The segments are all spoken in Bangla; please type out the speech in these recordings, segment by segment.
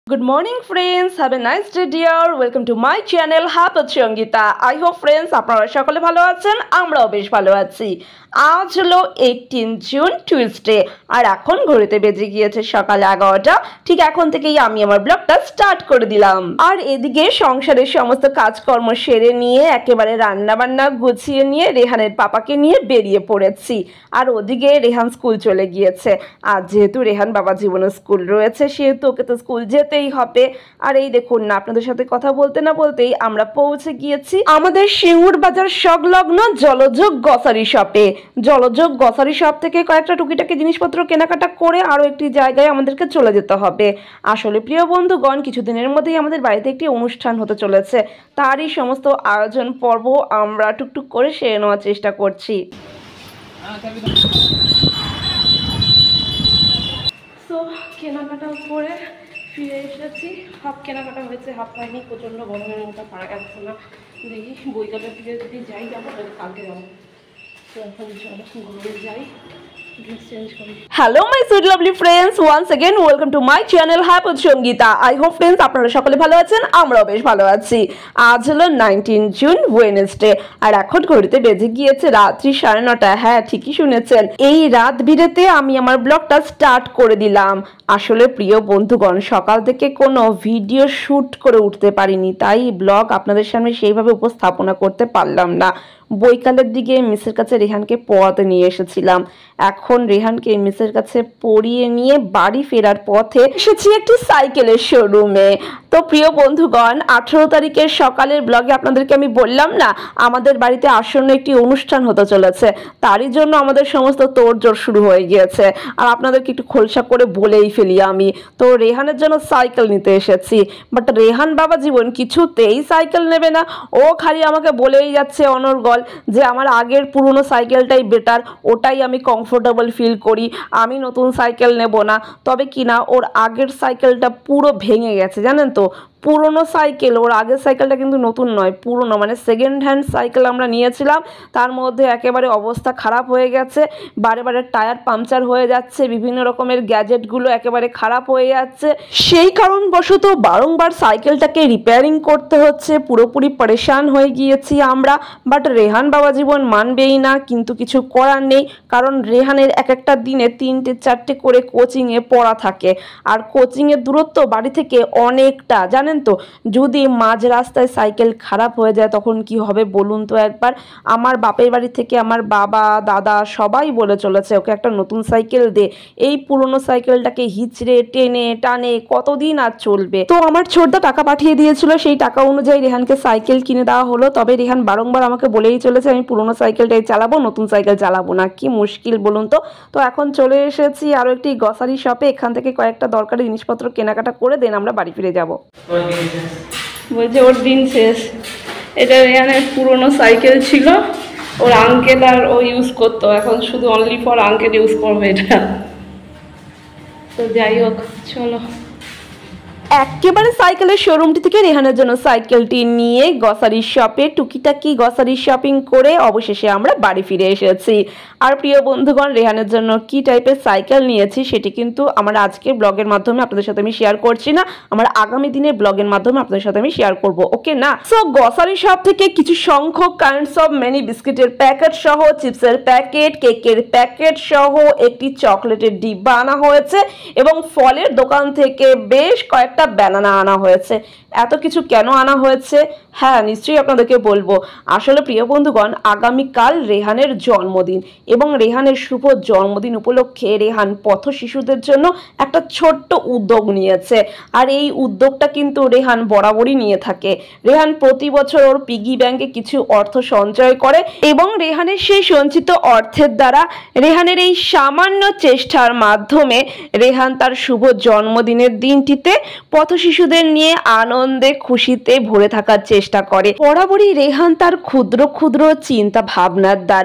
Good morning friends, have a nice day dear. Welcome to my channel Happy Sangita. I hope friends আপনারা সকলে ভালো আছেন, আমরাও বেশ ভালো আছি। আজ হলো 18 জুন টিউসডে আর এখন ঘড়িতে বেজে গিয়েছে সকাল 11টা। ঠিক এখন থেকেই আমি আমার ব্লগটা স্টার্ট করে দিলাম। আর এদিকে সংসারের সমস্ত কাজকর্ম সেরে নিয়ে একেবারে রান্না বান্না গুছিয়ে নিয়ে রেহানের পাপাকে নিয়ে বেরিয়ে পড়েছি। আর ওদিকে রেহান স্কুল চলে গিয়েছে। আর যেহেতু রেহান বাবা জীবনের স্কুল রয়েছে সেহেতু ওকে তো স্কুল যেতেই হবে। আর এই দেখুন না, আপনাদের সাথে কথা বলতে না বলতেই আমরা পৌঁছে গিয়েছি আমাদের সিঙ্গুর বাজার সংলগ্ন জলযোগ গ্রসারি শপে। জলযোগ গ্রসারি শপ থেকে কয়েকটা টুকিটাকি জিনিসপত্র কেনাকাটা করে আরও একটি জায়গায় আমাদেরকে চলে যেতে হবে। আসলে প্রিয় বন্ধুগণ, কিছুদিনের মধ্যেই আমাদের বাড়িতে একটি অনুষ্ঠান হতে চলেছে, তারই সমস্ত আয়োজন পর্ব আমরা টুকটুক করে সেরে নেওয়ার চেষ্টা করছি। তো কেনাকাটা করে ফিরে এসেছি। হাফ কেনাকাটা হয়েছে, হাফ হয়নি, প্রচণ্ড গরমের মতো পারা যাচ্ছে না। দেখি বইকালের দিকে যদি যাই যাবো, তাহলে কালকে যাবো। তো এখন চলো ঘুরে যাই, ড্রেস চেঞ্জ করি। Hello my sweet lovely friends, once again welcome to my channel happy Sangeeta. I hope friends আপনারা সকলে ভালো আছেন, আমরাও বেশ ভালো আছি। আজ হলো 19 জুন ওয়েডনেসডে আর এখন ঘড়িতে বেজে গিয়েছে রাত্রি 9:30। হ্যাঁ, ঠিকই শুনেছেন, এই রাত বিরেতে আমি আমার ব্লগটা স্টার্ট করে দিলাম। আসলে প্রিয় বন্ধুগণ, সকাল থেকে কোনো ভিডিও শ্যুট করে উঠতে পারিনি, তাই ব্লগ আপনাদের সামনে সেইভাবে উপস্থাপনা করতে পারলাম না। বৈকালের দিকে মিসের কাছে রেহানকে পড়াতে নিয়ে এসেছিলাম। এখন রেহানকে মিসের কাছে পড়িয়ে নিয়ে বাড়ি ফেরার পথে এসেছি একটি সাইকেলের শোরুমে। তো প্রিয় বন্ধুগণ, 18 তারিখের সকালের ব্লগে আপনাদেরকে আমি বললাম না আমাদের বাড়িতে আসন্ন একটি অনুষ্ঠান হতে চলেছে, তারই জন্য আমাদের সমস্ত তোড়জোড় শুরু হয়ে গিয়েছে। আর আপনাদেরকে একটু খোলসা করে বলেই ফেলি, আমি তো রেহানের জন্য সাইকেল নিতে এসেছি। বাট রেহান বাবা জীবন কিছুতেই সাইকেল নেবে না। ও খালি আমাকে বলেই যাচ্ছে অনর্গল যে আমার আগের পুরনো সাইকেলটাই বেটার, ওটাই আমি কমফোর্টেবল ফিল করি, আমি নতুন সাইকেল নেব না। তবে কি না, ওর আগের সাইকেলটা পুরো ভেঙে গেছে জানেন তো। পুরনো সাইকেল, ওর আগের সাইকেলটা কিন্তু নতুন নয়, পুরনো, মানে সেকেন্ড হ্যান্ড সাইকেল আমরা নিয়েছিলাম। তার মধ্যে একেবারে অবস্থা খারাপ হয়ে গেছে, বারে বারে টায়ার পাংচার হয়ে যাচ্ছে, বিভিন্ন রকমের গ্যাজেটগুলো একেবারে খারাপ হয়ে যাচ্ছে। সেই কারণবশত বারংবার সাইকেলটাকে রিপেয়ারিং করতে হচ্ছে, পুরোপুরি পরেশান হয়ে গিয়েছি আমরা। বাট রেহান বাবা জীবন মানবেই না, কিন্তু কিছু করার নেই, কারণ রেহানের এক একটা দিনে 3-4টে করে কোচিংয়ে পড়া থাকে। আর কোচিংয়ের দূরত্ব বাড়ি থেকে অনেকটা জানেন তো। যদি মাঝ রাস্তায় সাইকেল খারাপ হয়ে যায় তখন কি হবে বলুন তো একবার। আমার বাপের বাড়ি থেকে আমার বাবা দাদা সবাই বলে চলেছে ওকে একটা নতুন সাইকেল দে, এই পুরনো সাইকেলটাকে হিচড়ে টেনে টানে কতদিন আর চলবে। তো আমার ছোটদা টাকা পাঠিয়ে দিয়েছিল, সেই টাকা অনুযায়ী রেহানকে সাইকেল কিনে দেওয়া হলো। তবে রেহান বারংবার আমাকে বলেই চলেছে আমি পুরনো সাইকেলটাই চালাবো, নতুন সাইকেল চালাবো না। কি মুশকিল বলুন তো। তো এখন চলে এসেছি আরও একটি গ্রসারি শপে, এখান থেকে কয়েকটা দরকারি জিনিসপত্র কেনাকাটা করে দেন আমরা বাড়ি ফিরে যাব। বলছে ওর দিন শেষ। এটা রেহানের পুরনো সাইকেল ছিল, ওর আঙ্কেল আর ও ইউজ করতো, এখন শুধু অনলি ফর আঙ্কেল ইউজ করবে এটা। তো যাই হোক, চলো একেবারে সাইকেলের শোরুমটি থেকে রেহানের জন্য সাইকেলটি নিয়ে গ্রসারি শপে টুকিটাকি গ্রসারি শপিং করে অবশেষে আমরা বাড়ি ফিরে এসেছি। আর প্রিয় বন্ধুগণ, রেহানের জন্য কি টাইপের সাইকেল নিয়েছি সেটি কিন্তু আমার আজকের ব্লগের মাধ্যমে আপনাদের সাথে আমি শেয়ার করছি না, আমার আগামী দিনের ব্লগের মাধ্যমে আপনাদের সাথে আমি শেয়ার করব, ওকে না। সো গ্রসারি শপ থেকে কিছু সংখ্যক কাইন্ডস অফ মিনি বিস্কিটের প্যাকেট সহ, চিপসের প্যাকেট, কেকের প্যাকেট সহ একটি চকলেটের ডিব্বা আনা হয়েছে এবং ফলের দোকান থেকে বেশ কয়েকটা ব্যানানা আনা হয়েছে। এত কিছু কেন আনা হয়েছে? হ্যাঁ, নিশ্চয়ই আপনাদেরকে বলবো। আসলে প্রিয় বন্ধুগণ, আগামীকাল রেহানের জন্মদিন এবং রেহানের শুভ জন্মদিন উপলক্ষে রেহান পথ শিশুদের জন্য একটা ছোট্ট উদ্যোগ নিয়েছে। আর এই উদ্যোগটা কিন্তু রেহান বরাবরই নিয়ে থাকে। রেহান প্রতি বছর ওর পিগি ব্যাংকে কিছু অর্থ সঞ্চয় করে এবং রেহানের সেই সঞ্চিত অর্থের দ্বারা রেহানের এই সামান্য চেষ্টার মাধ্যমে রেহান তার শুভ জন্মদিনের দিনটিতে পথ শিশুদের নিয়ে আনন্দে খুশিতে ভরে থাকার চেষ্টা করে। বরাবরই রেহান তার ক্ষুদ্র ক্ষুদ্র চিন্তা ভাবনার দ্বারা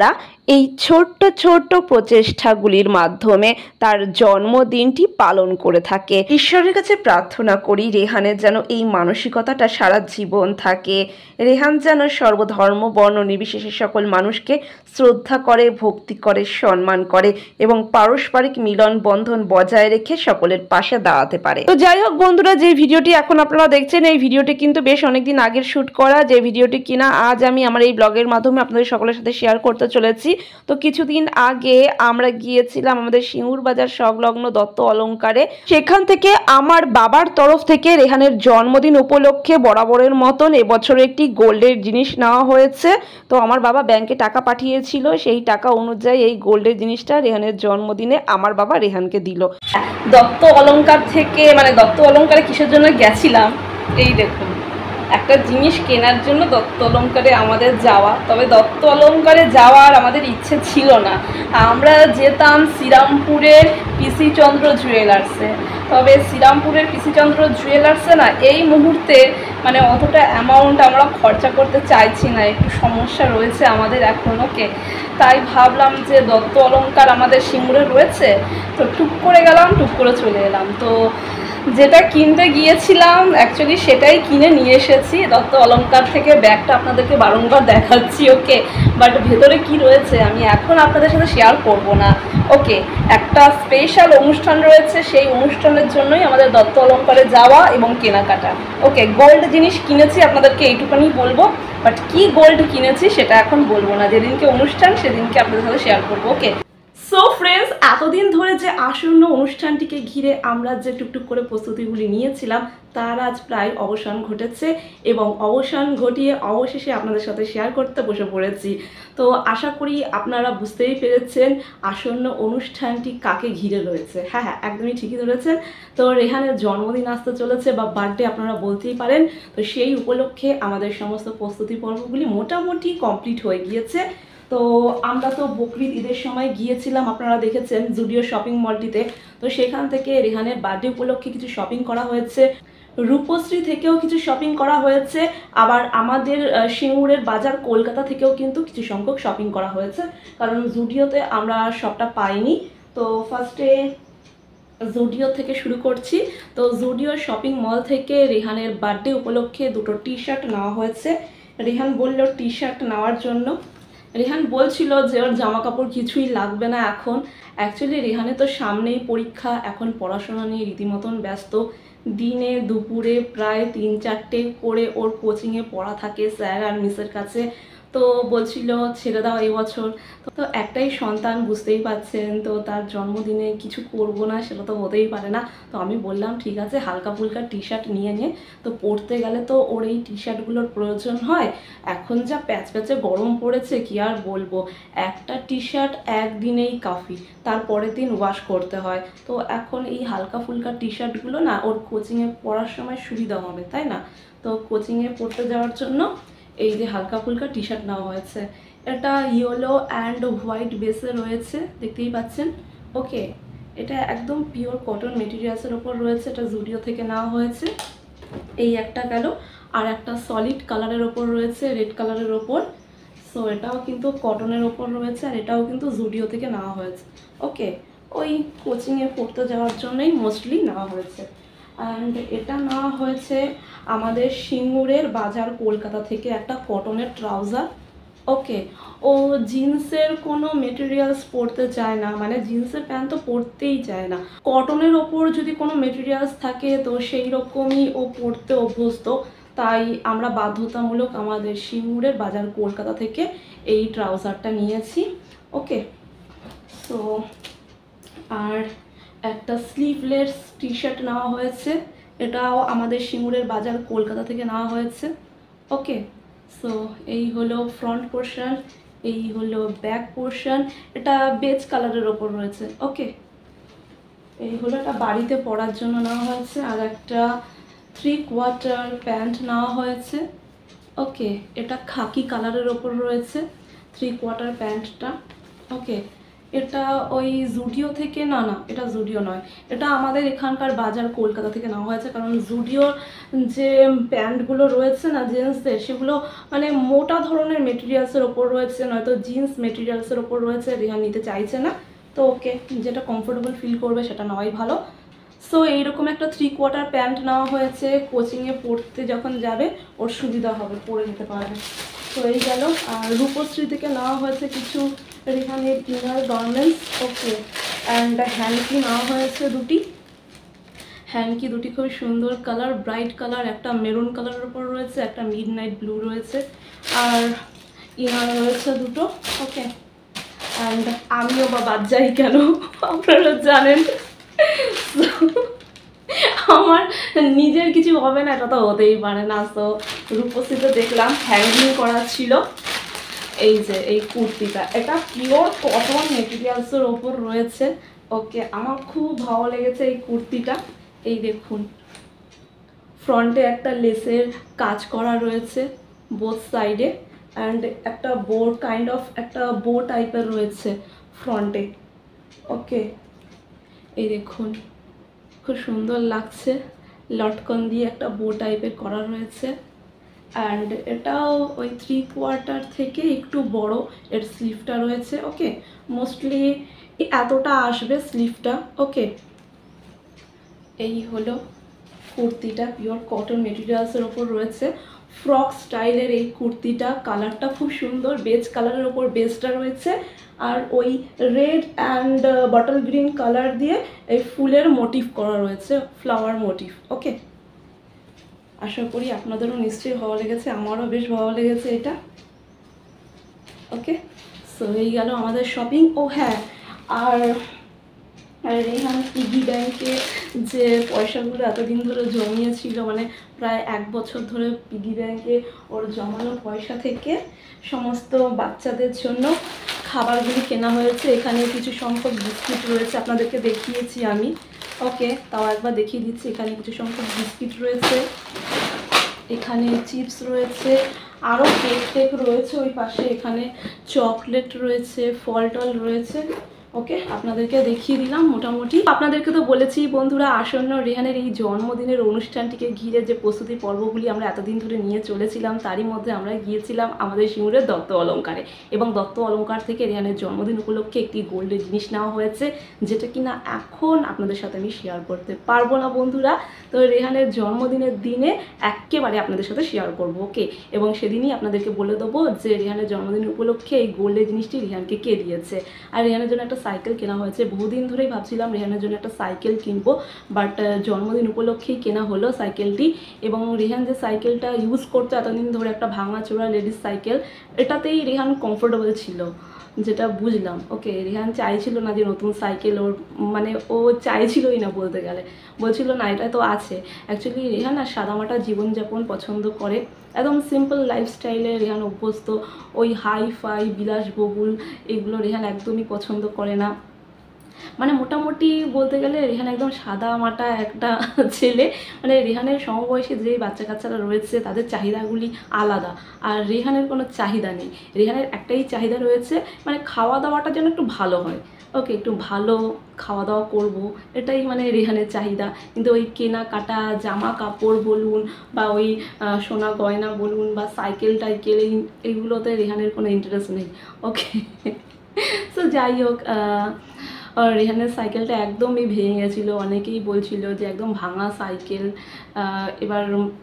এই ছোট্ট ছোট্ট প্রচেষ্টাগুলির মাধ্যমে তার জন্মদিনটি পালন করে থাকে। ঈশ্বরের কাছে প্রার্থনা করি রেহানের যেন এই মানসিকতাটা সারা জীবন থাকে। রেহান যেন সর্বধর্ম বর্ণ নির্বিশেষে সকল মানুষকে শ্রদ্ধা করে, ভক্তি করে, সম্মান করে এবং পারস্পরিক মিলন বন্ধন বজায় রেখে সকলের পাশে দাঁড়াতে পারে। তো যাই হোক বন্ধুরা, যে ভিডিওটি এখন আপনারা দেখছেন এই ভিডিওটি কিন্তু বেশ অনেকদিন আগের শ্যুট করা, যে ভিডিওটি কিনা আজ আমি আমার এই ব্লগের মাধ্যমে আপনাদের সকলের সাথে শেয়ার করতে চলেছি। তো কিছুদিন আগে আমরা গিয়েছিলাম আমাদের সিঙ্গুর বাজার সংলগ্ন দত্ত অলংকারে। সেখান থেকে আমার বাবার তরফ থেকে রেহানের জন্মদিন উপলক্ষে বরাবরের মতন এবছর একটি গোল্ডের জিনিস নেওয়া হয়েছে। তো আমার বাবা ব্যাংকে টাকা পাঠিয়েছিল, সেই টাকা অনুযায়ী এই গোল্ডের জিনিসটা রেহানের জন্মদিনে আমার বাবা রেহানকে দিল। দত্ত অলংকার থেকে, মানে দত্ত অলংকারে কিসের জন্য গেছিলাম এই দেখুন, একটা জিনিস কেনার জন্য দত্ত অলংকারে আমাদের যাওয়া। তবে দত্ত অলংকারে যাওয়ার আমাদের ইচ্ছে ছিল না, আমরা যেতাম শ্রীরামপুরের পিসি চন্দ্র জুয়েলার্সে। তবে শ্রীরামপুরের পিসি চন্দ্র জুয়েলার্সে না এই মুহূর্তে মানে অতটা অ্যামাউন্ট আমরা খরচা করতে চাইছি না, একটু সমস্যা রয়েছে আমাদের এখন। ওকে, তাই ভাবলাম যে দত্ত অলংকার আমাদের সিঙ্গুরে রয়েছে, তো টুক করে গেলাম, টুক করে চলে এলাম। তো যেটা কিনতে গিয়েছিলাম অ্যাকচুয়ালি সেটাই কিনে নিয়ে এসেছি দত্ত অলংকার থেকে। ব্যাগটা আপনাদেরকে বারংবার দেখাচ্ছি, ওকে, বাট ভেতরে কি রয়েছে আমি এখন আপনাদের সাথে শেয়ার করব না। ওকে, একটা স্পেশাল অনুষ্ঠান রয়েছে, সেই অনুষ্ঠানের জন্যই আমাদের দত্ত অলংকারে যাওয়া এবং কেনাকাটা। ওকে, গোল্ড জিনিস কিনেছি আপনাদেরকে এইটুকুনি বলবো, বাট কি গোল্ড কিনেছি সেটা এখন বলবো না, যেদিনকে অনুষ্ঠান সেদিনকে আপনাদের সাথে শেয়ার করবো। ওকে, সো ফ্রেন্ডস, এতদিন ধরে যে আসন্ন অনুষ্ঠানটিকে ঘিরে আমরা যে টুকটুক করে প্রস্তুতিগুলি নিয়েছিলাম তার আজ প্রায় অবসান ঘটেছে এবং অবসান ঘটিয়ে অবশেষে আপনাদের সাথে শেয়ার করতে বসে পড়েছি। তো আশা করি আপনারা বুঝতেই পেরেছেন আসন্ন অনুষ্ঠানটি কাকে ঘিরে রয়েছে। হ্যাঁ, একদমই ঠিকই ধরেছেন। তো রেহানের জন্মদিন আসতে চলেছে, বা বার্থডে আপনারা বলতেই পারেন। তো সেই উপলক্ষে আমাদের সমস্ত প্রস্তুতি পর্বগুলি মোটামুটি কমপ্লিট হয়ে গিয়েছে। তো আমরা তো বকরিদ ঈদের সময় গিয়েছিলাম, আপনারা দেখেছেন জুডিও শপিং মলটিতে। তো সেখান থেকে রেহানের বার্থডে উপলক্ষে কিছু শপিং করা হয়েছে, রূপশ্রী থেকেও কিছু শপিং করা হয়েছে, আবার আমাদের সিঙ্গুরের বাজার কলকাতা থেকেও কিন্তু কিছু সংখ্যক শপিং করা হয়েছে, কারণ জুডিওতে আমরা সবটা পাইনি। তো ফার্স্টে জুডিও থেকে শুরু করছি। তো জুডিও শপিং মল থেকে রেহানের বার্থডে উপলক্ষে দুটো টি শার্ট নেওয়া হয়েছে। রেহান বলল টি শার্ট নেওয়ার জন্য, রেহান বলছিল যে ওর জামা কাপড় কিছুই লাগবে না এখন। অ্যাকচুয়ালি রেহানের তো সামনেই পরীক্ষা, এখন পড়াশোনা নিয়ে রীতিমতন ব্যস্ত। দিনে দুপুরে প্রায় 3-4টে করে ওর কোচিংয়ে পড়া থাকে স্যার আর মিসের কাছে। তো বলছিল ছেড়ে দাও এবছর। তো একটাই সন্তান, বুঝতেই পারছেন, তো তার জন্মদিনে কিছু করব না সেটা তো হতেই পারে না। তো আমি বললাম ঠিক আছে, হালকা ফুলকা টি শার্ট নিয়ে নে, তো পরতে গেলে তো ওর এই টি শার্টগুলোর প্রয়োজন হয়। এখন যা প্যাচ প্যাচে গরম পড়েছে কি আর বলবো, একটা টি শার্ট একদিনেই কাফি, তারপরের দিন ওয়াশ করতে হয়। তো এখন এই হালকা ফুলকা টি শার্টগুলো না ওর কোচিংয়ে পড়ার সময় সুবিধা হবে, তাই না? তো কোচিংয়ে পড়তে যাওয়ার জন্য এই যে হালকা ফুলকা টি শার্ট নেওয়া হয়েছে। এটা ইয়েলো অ্যান্ড হোয়াইট বেসে রয়েছে, দেখতেই পাচ্ছেন। ওকে, এটা একদম পিওর কটন মেটেরিয়ালসের ওপর রয়েছে, এটা জুডিও থেকে নেওয়া হয়েছে। এই একটা গেল, আর একটা সলিড কালারের ওপর রয়েছে, রেড কালারের ওপর। সো এটাও কিন্তু কটনের ওপর রয়েছে, আর এটাও কিন্তু জুডিও থেকে নেওয়া হয়েছে। ওকে, ওই কোচিংয়ে পড়তে যাওয়ার জন্যই মোস্টলি নেওয়া হয়েছে। অ্যান্ড এটা নেওয়া হয়েছে আমাদের সিঙ্গুরের বাজার কলকাতা থেকে একটা কটনের ট্রাউজার। ওকে, ও জিন্সের কোনো মেটেরিয়ালস পরতে চায় না, মানে জিন্সের প্যান্ট তো পরতেই চায় না। কটনের ওপর যদি কোনো মেটেরিয়ালস থাকে তো সেই রকমই ও পরতে অভ্যস্ত। তাই আমরা বাধ্যতামূলক আমাদের সিঙ্গুরের বাজার কলকাতা থেকে এই ট্রাউজারটা নিয়েছি। ওকে, সো আর একটা স্লিভলেস টি শার্ট নেওয়া হয়েছে, এটাও আমাদের সিঙ্গুরের বাজার কলকাতা থেকে নেওয়া হয়েছে। ওকে, সো এই হলো ফ্রন্ট পোর্শন, এই হলো ব্যাক পোর্শন, এটা বেজ কালারের ওপর রয়েছে। ওকে, এই হলো এটা বাড়িতে পরার জন্য নেওয়া হয়েছে। আর একটা 3/4 প্যান্ট নেওয়া হয়েছে। ওকে, এটা খাকি কালারের ওপর রয়েছে 3/4 প্যান্টটা। ওকে, এটা ওই জুডিও থেকে, না না এটা জুডিও নয়, এটা আমাদের এখানকার বাজার কলকাতা থেকে নেওয়া হয়েছে। কারণ জুডিওর যে প্যান্টগুলো রয়েছে না জেন্টসদের, সেগুলো মানে মোটা ধরনের মেটেরিয়ালসের ওপর রয়েছে, নয়তো জিন্স মেটেরিয়ালসের ওপর রয়েছে, রেহান নিতে চাইছে না। তো ওকে যেটা কমফোর্টেবল ফিল করবে সেটা নেওয়াই ভালো। সো এইরকম একটা 3/4 প্যান্ট নেওয়া হয়েছে, কোচিংয়ে পড়তে যখন যাবে ওর সুবিধা হবে, পরে নিতে পারবে। তো এই গেল। আর রূপশ্রী থেকে নেওয়া হয়েছে কিছু রেহানের inner garments. Okay, and hanky নেওয়া হয়েছে দুটি। হ্যান্ডকি দুটি খুব সুন্দর কালার, ব্রাইট কালার, একটা মেরুন কালারের উপর রয়েছে, একটা মিড নাইট ব্লু রয়েছে। আর ইনার রয়েছে দুটো। ওকে, অ্যান্ড আমিও বা বাদ যাই কেন আপনারা জানেন, আমার নিজের কিছু হবে না এটা তো হতেই পারে না। তো রূপশ্রীতে দেখলাম হ্যাঙ্গিং করা ছিল এই যে এই কুর্তিটা, এটা পিওর কটন মেটেরিয়ালসের ওপর রয়েছে। ওকে, আমার খুব ভালো লেগেছে এই কুর্তিটা। এই দেখুন, ফ্রন্টে একটা লেসের কাজ করা রয়েছে বোথ সাইডে, অ্যান্ড একটা একটা বো টাইপের রয়েছে ফ্রন্টে। ওকে, এই দেখুন খুব সুন্দর লাগছে, লটকন দিয়ে একটা বো টাইপের করা রয়েছে। অ্যান্ড এটাও ওই 3/4 থেকে একটু বড় এর স্লিভটা রয়েছে। ওকে, মোস্টলি এতটা আসবে স্লিভটা। ওকে, এই হলো কুর্তিটা, পিওর কটন মেটেরিয়ালসের ওপর রয়েছে, ফ্রক স্টাইলের এই কুর্তিটা। কালারটা খুব সুন্দর, বেজ কালারের ওপর বেজটা রয়েছে, আর ওই red and bottle green colour দিয়ে এই ফুলের মোটিভ করা রয়েছে, ফ্লাওয়ার মোটিভ। ওকে, আশা করি আপনাদেরও নিশ্চয়ই ভালো লেগেছে, আমারও বেশ ভালো লেগেছে এটা। ওকে, সো এই গেল আমাদের শপিং। ও হ্যাঁ, আর রেহান পিগি ব্যাংকে যে পয়সাগুলো এতদিন ধরে জমিয়েছিল, মানে প্রায় 1 বছর ধরে পিগি ব্যাংকে ওর জমানো পয়সা থেকে সমস্ত বাচ্চাদের জন্য খাবারগুলি কেনা হয়েছে। এখানে কিছু সংখ্যক বিস্কিট রয়েছে, আপনাদেরকে দেখিয়েছি আমি। ওকে, তাও একবার দেখিয়ে দিচ্ছি। এখানে কিছু সংখ্যক বিস্কিট রয়েছে, এখানে চিপস রয়েছে, আরও কেক রয়েছে ওই পাশে, এখানে চকলেট রয়েছে, ফল টল রয়েছে। ওকে, আপনাদেরকে দেখিয়ে দিলাম মোটামুটি। আপনাদেরকে তো বলেছি বন্ধুরা, আসন্ন রেহানের এই জন্মদিনের অনুষ্ঠানটিকে ঘিরে যে প্রস্তুতি পর্বগুলি আমরা এতদিন ধরে নিয়ে চলেছিলাম, তারই মধ্যে আমরা গিয়েছিলাম আমাদের সিঙ্গুরের দত্ত অলংকারে। এবং দত্ত অলংকার থেকে রেহানের জন্মদিন উপলক্ষে একটি গোল্ডের জিনিস নেওয়া হয়েছে, যেটা কিনা এখন আপনাদের সাথে আমি শেয়ার করতে পারবো না বন্ধুরা। তো রেহানের জন্মদিনের দিনে একেবারে আপনাদের সাথে শেয়ার করবো। ওকে, এবং সেদিনই আপনাদেরকে বলে দেবো যে রেহানের জন্মদিন উপলক্ষে এই গোল্ডের জিনিসটি রেহানকে কে দিয়েছে। আর রেহানের জন্য একটা সাইকেল কেনা হয়েছে, বহুদিন ধরেই ভাবছিলাম রেহানের জন্য একটা সাইকেল কিনবো, বাট জন্মদিন উপলক্ষেই কেনা হলো সাইকেলটি। এবং রেহান যে সাইকেলটা ইউজ করতো এতদিন ধরে, একটা ভাঙাচোরা লেডিস সাইকেল, এটাতেই রেহান কমফোর্টেবল ছিল, যেটা বুঝলাম। ওকে, রেহান চাইছিল না যে নতুন সাইকেল ওর, মানে ও চাইছিলই না বলতে গেলে, বলছিল না এটা তো আছে। অ্যাকচুয়ালি রেহান আর সাদামাটা জীবনযাপন পছন্দ করে, একদম সিম্পল লাইফস্টাইলে রেহান অভ্যস্ত। ওই হাই ফাই বিলাসবহুল এগুলো রেহান একদমই পছন্দ করে না। মানে মোটামুটি বলতে গেলে রেহান একদম সাদা মাটা একটা ছেলে। মানে রেহানের সমবয়সী যে বাচ্চা কাচ্চারা রয়েছে তাদের চাহিদাগুলি আলাদা, আর রেহানের কোনো চাহিদা নেই। রেহানের একটাই চাহিদা রয়েছে, মানে খাওয়া দাওয়াটা যেন একটু ভালো হয়। ওকে, একটু ভালো খাওয়া দাওয়া করবো, এটাই মানে রেহানের চাহিদা। কিন্তু ওই কেনাকাটা জামা কাপড় বলুন, বা ওই সোনা গয়না বলুন, বা সাইকেল টাইকেল এইগুলোতে রেহানের কোনো ইন্টারেস্ট নেই। ওকে, সো যাই হোক, রেহানের সাইকেলটা একদমই ভেঙে গেছিলো, অনেকেই বলছিল যে একদম ভাঙা সাইকেল। এবার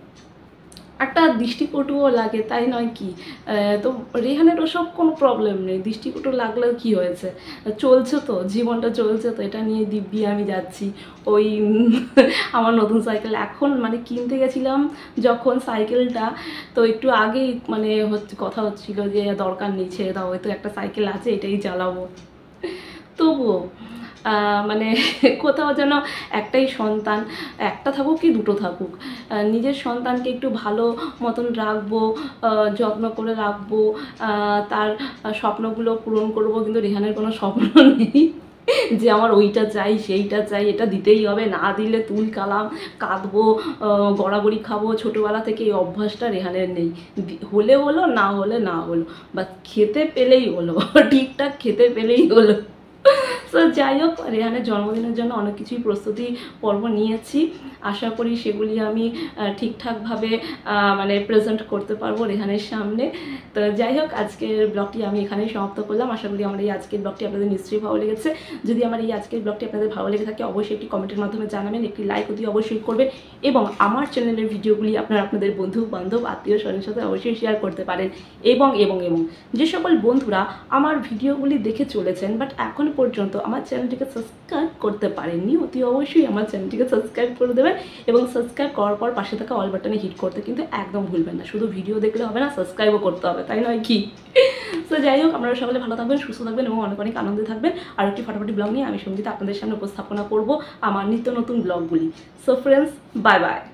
একটা দৃষ্টিকটুও লাগে, তাই নয় কি? তো রেহানের ওসব কোনো প্রবলেম নেই, দৃষ্টিকটু লাগলেও কি হয়েছে, চলছে তো, জীবনটা চলছে তো, এটা নিয়ে দিব্যি আমি যাচ্ছি। ওই আমার নতুন সাইকেল এখন মানে কিনতে গেছিলাম যখন সাইকেলটা, তো একটু আগেই মানে কথা হচ্ছিল যে দরকার নেই, ছেড়ে দাও, হয়তো একটা সাইকেল আছে এটাই চালাবো। তবুও মানে কোথাও যেন একটাই সন্তান, একটা থাকুক কি দুটো থাকুক, নিজের সন্তানকে একটু ভালো মতন রাখবো, যত্ন করে রাখবো, তার স্বপ্নগুলো পূরণ করবো। কিন্তু রেহানের কোনো স্বপ্ন নেই যে আমার ওইটা চাই সেইটা চাই, এটা দিতেই হবে, না দিলে তুল কালাম কাঁদবো, গড়াগড়ি খাবো। ছোটোবেলা থেকে এই অভ্যাসটা রেহানের নেই। হলে হলো, না হলে না হলো, বা খেতে পেলেই হলো, ঠিকঠাক খেতে পেলেই হলো। সো যাই হোক, রেহানের জন্মদিনের জন্য অনেক কিছুই প্রস্তুতি পর্ব নিয়েছি। আশা করি সেগুলি আমি ঠিকঠাকভাবে মানে প্রেজেন্ট করতে পারবো রেহানের সামনে। তো যাই হোক, আজকের ব্লগটি আমি এখানেই সমাপ্ত করলাম। আশা করি আমার এই আজকের ব্লগটি আপনাদের নিশ্চয়ই ভালো লেগেছে। যদি আমার এই আজকের ব্লগটি আপনাদের ভালো লেগে থাকে অবশ্যই একটি কমেন্টের মাধ্যমে জানাবেন, একটি লাইক অতি অবশ্যই করবেন এবং আমার চ্যানেলের ভিডিওগুলি আপনারা আপনাদের বন্ধু বান্ধব আত্মীয় স্বজনের সাথে অবশ্যই শেয়ার করতে পারেন। এবং এবং এবং যে সকল বন্ধুরা আমার ভিডিওগুলি দেখে চলেছেন বাট এখন পর্যন্ত আমার চ্যানেলটিকে সাবস্ক্রাইব করতে পারেননি, অতি অবশ্যই আমার চ্যানেলটিকে সাবস্ক্রাইব করে দেবেন এবং সাবস্ক্রাইব করার পর পাশে থাকা অল বাটনে হিট করতে কিন্তু একদম ভুলবেন না। শুধু ভিডিও দেখলে হবে না, সাবস্ক্রাইবও করতে হবে, তাই নয় কি? সো যাই হোক, আপনারা সকলে ভালো থাকবেন, সুস্থ থাকবেন এবং অনেক অনেক আনন্দে থাকবেন। আর একটি ফাটাফাটি ব্লগ নিয়ে আমি সঙ্গীতা আপনাদের সামনে উপস্থাপনা করব আমার নিত্য নতুন ব্লগগুলি। So friends, bye by.